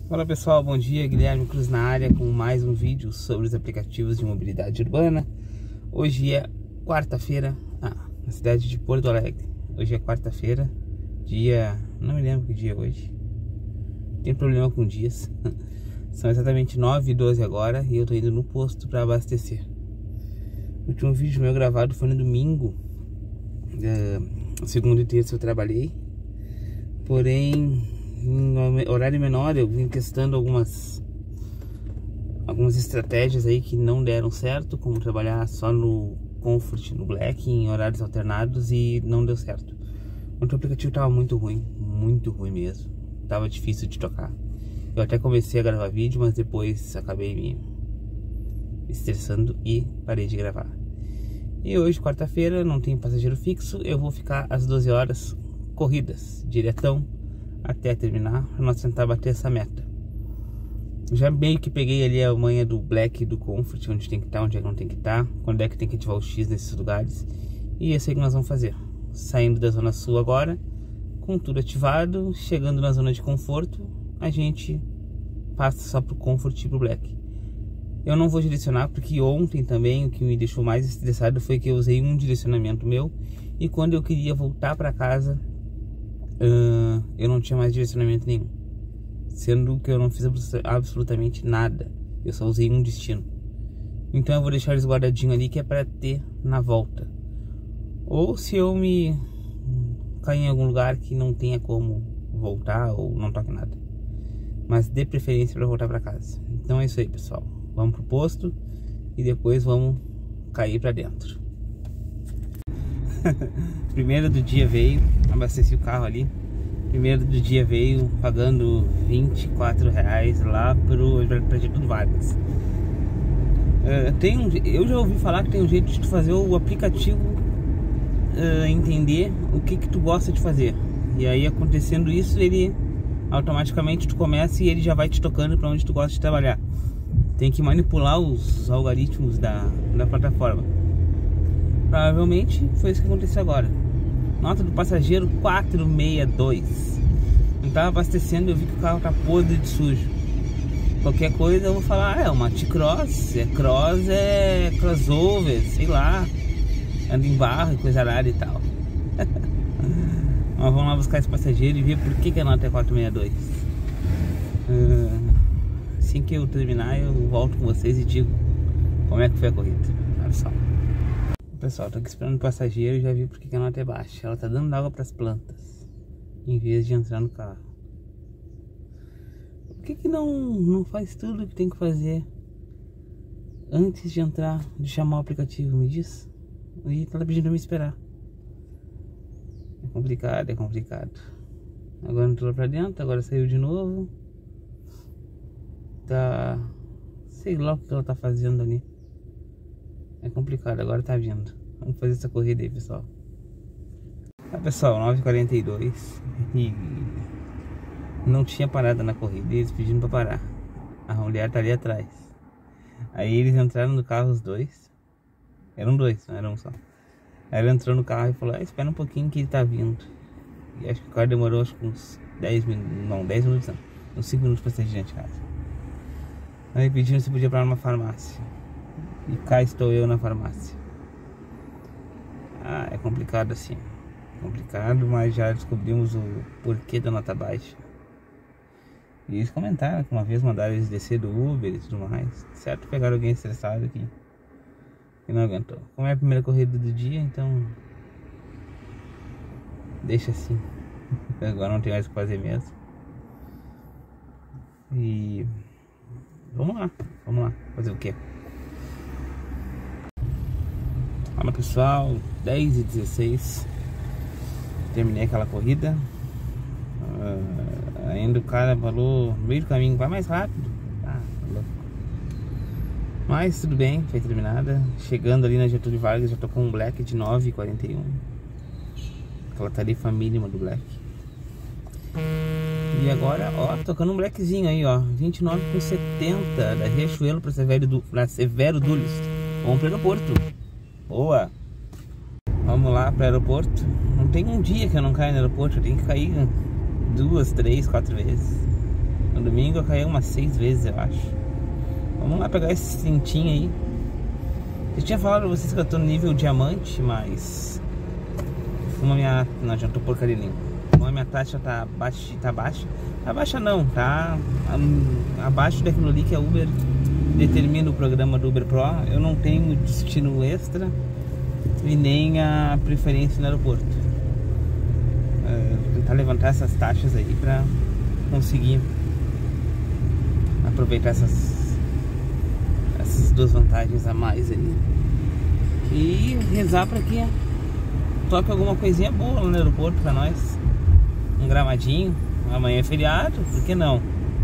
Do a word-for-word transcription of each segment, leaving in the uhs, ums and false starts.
Olá pessoal, bom dia, Guilherme Cruz na área com mais um vídeo sobre os aplicativos de mobilidade urbana. Hoje é quarta-feira, ah, na cidade de Porto Alegre. Hoje é quarta-feira, dia... não me lembro que dia é hoje. Tem problema com dias. São exatamente nove e doze agora e eu tô indo no posto para abastecer. O último vídeo meu gravado foi no domingo. é, Segunda e terça eu trabalhei, porém em horário menor eu vim testando algumas algumas estratégias aí que não deram certo, como trabalhar só no Comfort, no Black, em horários alternados, e não deu certo. O aplicativo tava muito ruim, muito ruim mesmo, tava difícil de tocar. Eu até comecei a gravar vídeo, mas depois acabei me estressando e parei de gravar. E hoje, quarta-feira, não tem passageiro fixo, eu vou ficar às doze horas corridas, diretão até terminar, para nós tentar bater essa meta. Já meio que peguei ali a manha do Black e do Comfort, onde tem que estar, onde é que não tem que estar, quando é que tem que ativar o X nesses lugares. E esse aí que nós vamos fazer, saindo da Zona Sul agora, com tudo ativado, chegando na zona de conforto, a gente passa só pro Comfort e pro Black. Eu não vou direcionar, porque ontem também o que me deixou mais estressado foi que eu usei um direcionamento meu, e quando eu queria voltar para casa, Uh, eu não tinha mais direcionamento nenhum, sendo que eu não fiz absolutamente nada, eu só usei um destino. Então eu vou deixar eles guardadinho ali, que é para ter na volta, ou se eu me cair em algum lugar que não tenha como voltar ou não toque nada, mas dê preferência para voltar para casa. Então é isso aí, pessoal, vamos pro posto e depois vamos cair para dentro. Primeiro do dia veio, abasteci o carro ali. Primeiro do dia veio pagando vinte e quatro reais lá pro Getúlio Vargas. uh, tem um, Eu já ouvi falar que tem um jeito de tu fazer o aplicativo uh, entender o que que tu gosta de fazer. E aí, acontecendo isso, ele automaticamente tu começa e ele já vai te tocando para onde tu gosta de trabalhar. Tem que manipular os algoritmos da, da plataforma. Provavelmente foi isso que aconteceu agora. Nota do passageiro quatrocentos e sessenta e dois. Não tava abastecendo, eu vi que o carro tá podre de sujo. Qualquer coisa eu vou falar, ah, é uma T-Cross, é Cross, é crossover, sei lá, anda em barro e coisa rara e tal. Mas vamos lá buscar esse passageiro e ver por que, que a nota é quatrocentos e sessenta e dois. uh, Assim que eu terminar, eu volto com vocês e digo como é que foi a corrida. Olha só. Pessoal, tô aqui esperando o passageiro e já vi porque que a nota é baixa. Ela tá dando água pras plantas em vez de entrar no carro. Por que que não, não faz tudo o que tem que fazer antes de entrar, de chamar o aplicativo? Me diz. E tá pedindo pra me esperar. É complicado, é complicado. Agora entrou pra dentro, agora saiu de novo. Tá... sei lá o que ela tá fazendo ali. É complicado, agora tá vindo. Vamos fazer essa corrida aí, pessoal. Ah, pessoal, nove e quarenta e dois. E não tinha parada na corrida, eles pedindo pra parar. A mulher tá ali atrás. Aí eles entraram no carro, os dois. Eram dois, não era um só. Aí ela entrou no carro e falou, ah, espera um pouquinho que ele tá vindo. E acho que o carro demorou acho que uns dez minutos. Não, dez minutos não. Uns cinco minutos pra sair de dentro de casa. Aí pediram se podia parar numa farmácia. E cá estou eu na farmácia. Ah, é complicado assim. Complicado, mas já descobrimos o porquê da nota baixa. E eles comentaram que uma vez mandaram eles descer do Uber e tudo mais. Certo, pegaram alguém estressado aqui e não aguentou. Como é a primeira corrida do dia, então deixa assim. Agora não tem mais o que fazer mesmo. E vamos lá, vamos lá. Fazer o quê? Fala pessoal, dez e dezesseis. Terminei aquela corrida. uh, Ainda o cara falou no meio do caminho, vai mais rápido. Ah, tá louco. Mas tudo bem, foi terminada. Chegando ali na Getúlio Vargas, já tô com um Black de nove e quarenta e um. Aquela tarifa mínima do Black. E agora, ó, tocando um Blackzinho aí, ó, vinte e nove e setenta da Riachuelo para Severo, du Severo Dulles. Vamos pro aeroporto. Boa! Vamos lá pro aeroporto. Não tem um dia que eu não caio no aeroporto, eu tenho que cair duas, três, quatro vezes. No domingo eu caí umas seis vezes, eu acho. Vamos lá pegar esse cintinho aí. Eu tinha falado pra vocês que eu tô no nível diamante, mas como a minha... não adiantou porcaria nenhuma. Como a minha taxa tá baixa, tá baixa. Tá baixa não, tá um, abaixo daquilo ali que a Uber determina o programa do Uber Pro. Eu não tenho destino extra e nem a preferência no aeroporto. É, vou tentar levantar essas taxas aí pra conseguir aproveitar essas essas duas vantagens a mais aí e rezar pra que toque alguma coisinha boa lá no aeroporto pra nós. Um gramadinho, amanhã é feriado, por que não?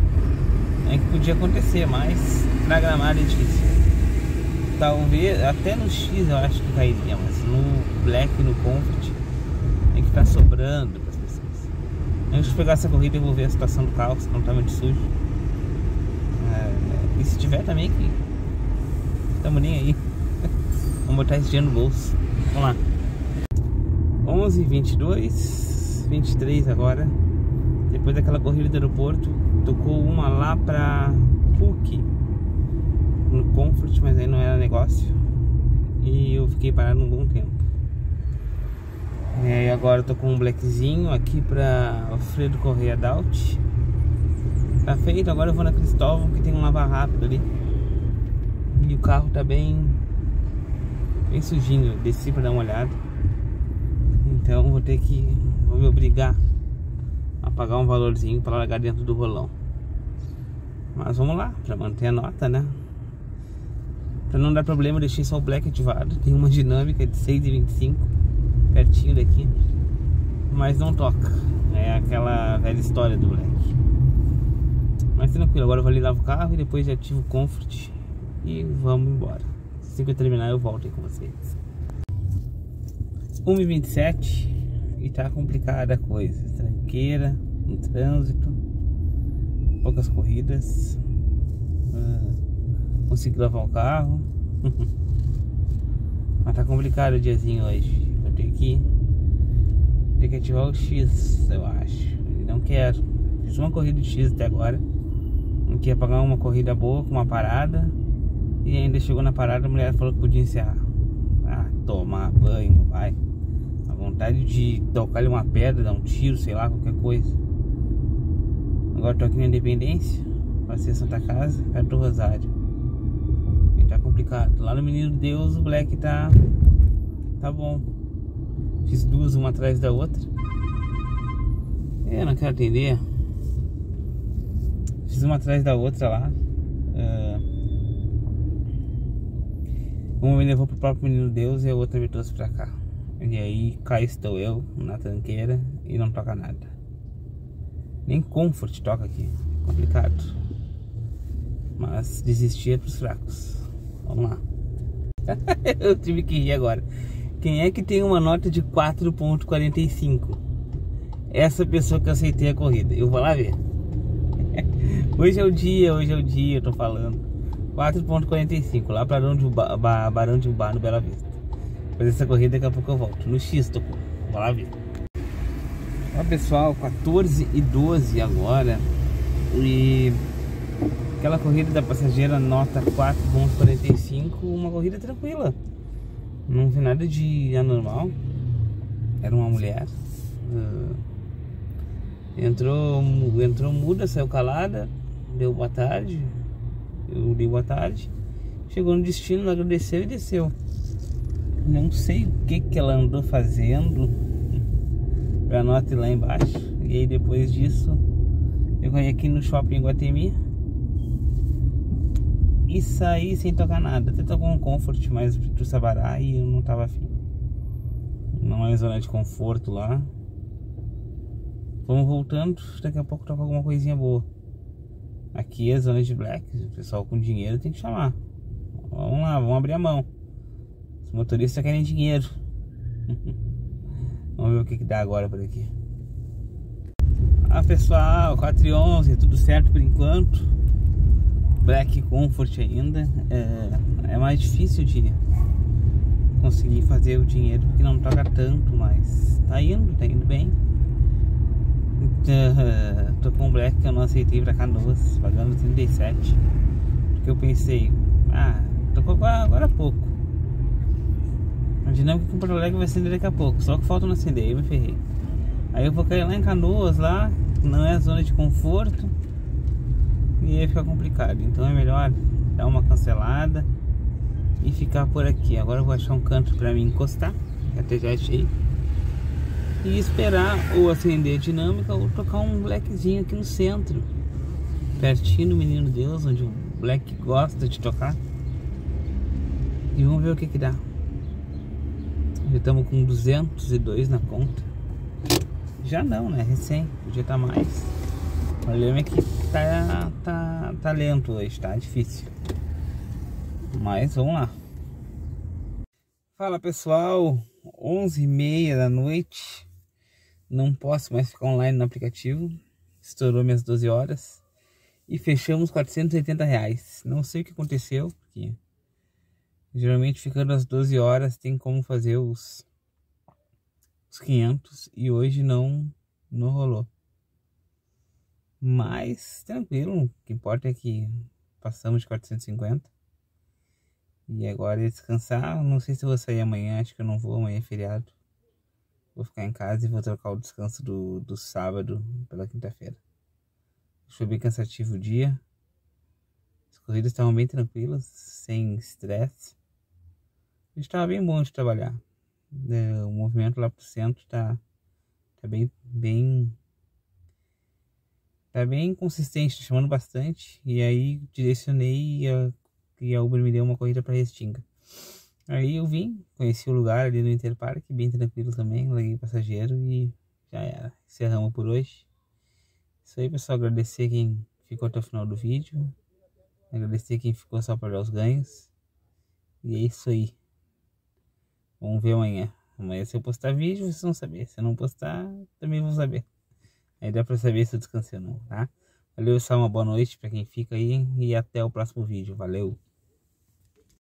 É que podia acontecer, mas na Gramado é difícil. Talvez, até no X eu acho que cairia, mas no Black e no Comfort tem que ficar sobrando para as pessoas. Antes de pegar essa corrida eu vou ver a situação do carro, se não tá muito sujo. É, e se tiver também, que tamo nem aí. Vamos botar esse dinheiro no bolso. Vamos lá. onze, vinte e dois, vinte e três agora. Depois daquela corrida do aeroporto, tocou uma lá pra P U C no Comfort, mas aí não era negócio. E eu fiquei parado um bom tempo. É, e agora eu tô com um blackzinho aqui pra Alfredo Correia Daut. Tá feito, agora eu vou na Cristóvão, que tem um lavar rápido ali. E o carro tá bem Bem sujinho, eu desci pra dar uma olhada. Então vou ter que Vou me obrigar a pagar um valorzinho pra largar dentro do rolão. Mas vamos lá, pra manter a nota, né? Pra não dar problema, eu deixei só o Black ativado. Tem uma dinâmica de seis e vinte e cinco pertinho daqui, mas não toca. É aquela velha história do Black. Mas tranquilo, agora eu vou ali lavar o carro e depois já ativo o Comfort e vamos embora. Assim que eu terminar eu volto aí com vocês. uma e vinte e sete e tá complicada a coisa. Tranqueira, no trânsito, poucas corridas. Ah, consegui lavar o carro. Mas tá complicado o diazinho hoje. Vou ter que ter que ativar o X, eu acho. Não quero. Fiz uma corrida de X até agora. Não queria pagar uma corrida boa com uma parada. E ainda chegou na parada, a mulher falou que podia encerrar. Ah, tomar banho, vai. A vontade de tocar-lhe uma pedra, dar um tiro, sei lá, qualquer coisa. Agora tô aqui na Independência, passei a Santa Casa, perto do Rosário. E tá complicado. Lá no Menino Deus o Black tá Tá bom. Fiz duas, uma atrás da outra. Eu não quero atender. Fiz uma atrás da outra lá. uh, Uma me levou pro próprio Menino Deus e a outra me trouxe pra cá. E aí cá estou eu na tranqueira e não toca nada. Nem Comfort toca aqui. Complicado. Mas desistir é pros fracos. Vamos lá. Eu tive que rir agora. Quem é que tem uma nota de quatro ponto quarenta e cinco? Essa pessoa que eu aceitei a corrida. Eu vou lá ver. Hoje é o dia, hoje é o dia, eu tô falando. quatro ponto quarenta e cinco, lá para Barão de Ubá, Barão de Ubá, no Bela Vista. Depois dessa corrida, daqui a pouco eu volto. No X, tocou. Vou lá ver. Ó, pessoal, quatorze e doze agora. E aquela corrida da passageira, nota quatro ponto quarenta e cinco, uma corrida tranquila. Não vi nada de anormal. Era uma mulher. Uh, entrou, entrou muda, saiu calada. Deu boa tarde. Eu dei boa tarde. Chegou no destino, agradeceu e desceu. Não sei o que que ela andou fazendo pra nota ir lá embaixo. E aí depois disso eu ganhei aqui no shopping Guatemi e saí sem tocar nada. Até tocou um Comfort, mas pro Sabará e eu não tava afim. Não é zona de conforto lá. Vamos voltando, daqui a pouco toca alguma coisinha boa. Aqui é zona de Black, o pessoal com dinheiro tem que chamar. Vamos lá, vamos abrir a mão. Os motoristas querem dinheiro. Vamos ver o que que dá agora por aqui. Ah, pessoal, quatro e onze, tudo certo por enquanto. Black Comfort ainda. É, é mais difícil de conseguir fazer o dinheiro porque não toca tanto, mas tá indo, tá indo bem. Uh, tô com um Black que eu não aceitei pra Canoas, pagando trinta e sete. Porque eu pensei, ah, tô com agora há pouco. A dinâmica com Porto Alegre vai acender daqui a pouco, só que falta não acender, aí eu me ferrei. Aí eu vou cair lá em Canoas, lá, não é a zona de conforto, e aí fica complicado. Então é melhor dar uma cancelada e ficar por aqui. Agora eu vou achar um canto pra mim encostar, que até já achei, e esperar ou acender a dinâmica ou tocar um Blackzinho aqui no centro, pertinho do Menino Deus, onde o Black gosta de tocar. E vamos ver o que que dá. Já estamos com duzentos e dois na conta. Já não, né? Recém, podia estar mais. O problema é que tá, tá, tá lento hoje, tá difícil. Mas vamos lá. Fala pessoal, onze e meia da noite. Não posso mais ficar online no aplicativo. Estourou minhas doze horas. E fechamos quatrocentos e oitenta reais. Não sei o que aconteceu, porque geralmente ficando às doze horas tem como fazer os, os quinhentos. E hoje não, não rolou. Mas tranquilo, o que importa é que passamos de quatrocentos e cinquenta. E agora é descansar. Não sei se eu vou sair amanhã, acho que eu não vou, amanhã é feriado. Vou ficar em casa e vou trocar o descanso do, do sábado pela quinta-feira. Foi bem cansativo o dia. As corridas estavam bem tranquilas, sem estresse. Estava bem bom de trabalhar. O movimento lá pro centro tá, tá bem, bem, tá bem consistente, tá chamando bastante. E aí direcionei e a, e a Uber me deu uma corrida para Restinga. Aí eu vim, conheci o lugar ali no Interpark, bem tranquilo também, larguei passageiro e já era. Encerramos por hoje. Isso aí, pessoal, agradecer quem ficou até o final do vídeo. Agradecer quem ficou só para dar os ganhos. E é isso aí. Vamos ver amanhã. Amanhã se eu postar vídeo, vocês vão saber. Se eu não postar, também vão saber. Aí dá pra saber se eu descansei ou não, tá? Valeu, pessoal, uma boa noite pra quem fica aí. E até o próximo vídeo. Valeu!